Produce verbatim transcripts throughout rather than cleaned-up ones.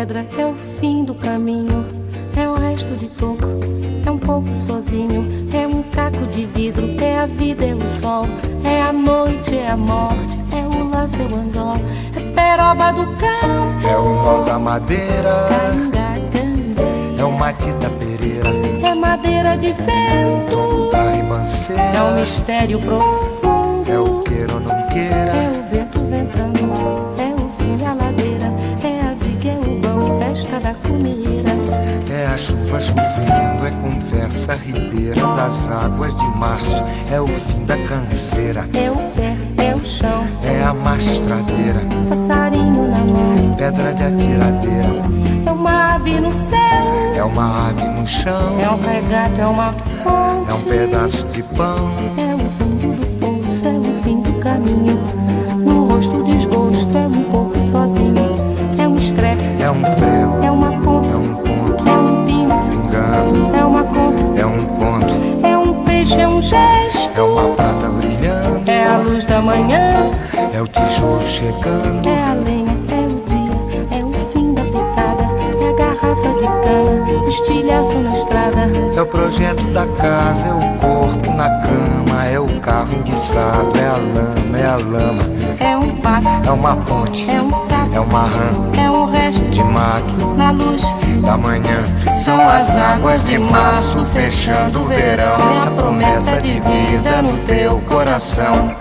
pedra, é o fim do caminho, é o resto de toco, é um pouco sozinho, é um caco de vidro, é a vida, é o sol, é a noite, é a morte, é o laço, é o anzol, é peroba do cão, é o nó da madeira, Canga, é o matita pereira, é madeira de vento, da ribanceira, é um mistério profundo, é o queira ou não queira, é o vento ventando, é o fim da ladeira, é a viga, é o vão, festa da cuneira, é a chuva chovendo, é conversa ribeira das águas de março, é o fim da canseira, é o pé, é o chão, é a mastradeira, passarinho na mão, pedra de atiradeira, é uma ave no céu, é uma ave no chão, é um regato, é uma fonte, é um pedaço de pão, é o fundo do poço, é o fim do caminho, no rosto o desgosto, é um pouco sozinho, é um estrepe, é um prego, é uma ponta, é um ponto, é um pino, pingando, é uma conta, é um conto, é um peixe, é um gesto, é uma prata brilhando, é a luz da manhã, é o tijolo chegando, é a lenha, é o dia, é o fim da picada, é a garrafa de cana, o estilhaço na estrada, é o projeto da casa, é o corpo na cama, é o carro enguiçado, é a lama, é a lama, é um passo, é uma ponte, é um sapo, é uma rã é um resto de mato na luz da manhã. São as águas de março fechando o verão, é a promessa de vida no teu coração.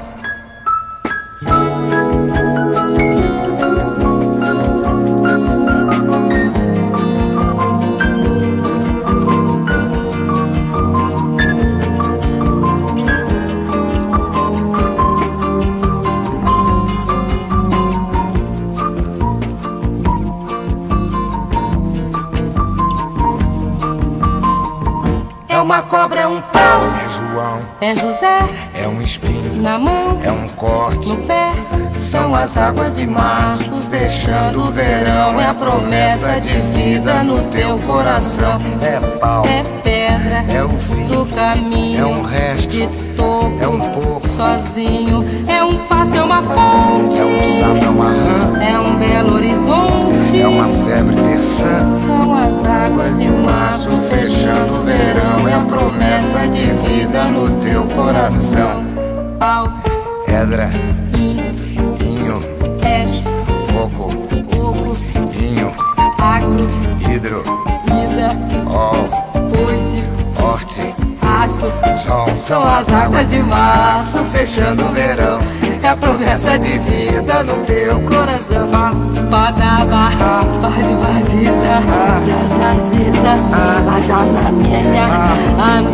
É uma cobra, é um pau, É João, é José, é um espinho, na mão, é um corte, no pé. São as águas de março fechando o verão, é a promessa de vida no teu coração. é pau, É pedra, é o fim, do caminho, é um resto, de topo, é um pouco, sozinho, é um passo, é uma ponte, é um sapo, é uma rã, é um belo horizonte, é uma febre terçã, são as águas de março fechando o verão, é a promessa de vida no teu coração. Pau, pedra, in, inho, es, coco, oco, inho, agro, hidro, ida, ol, oite, horte, aço. sol, São as águas de março fechando o verão, é a promessa de vida no teu coração. Badaba, bade baziza, zazaziza, azanamienha,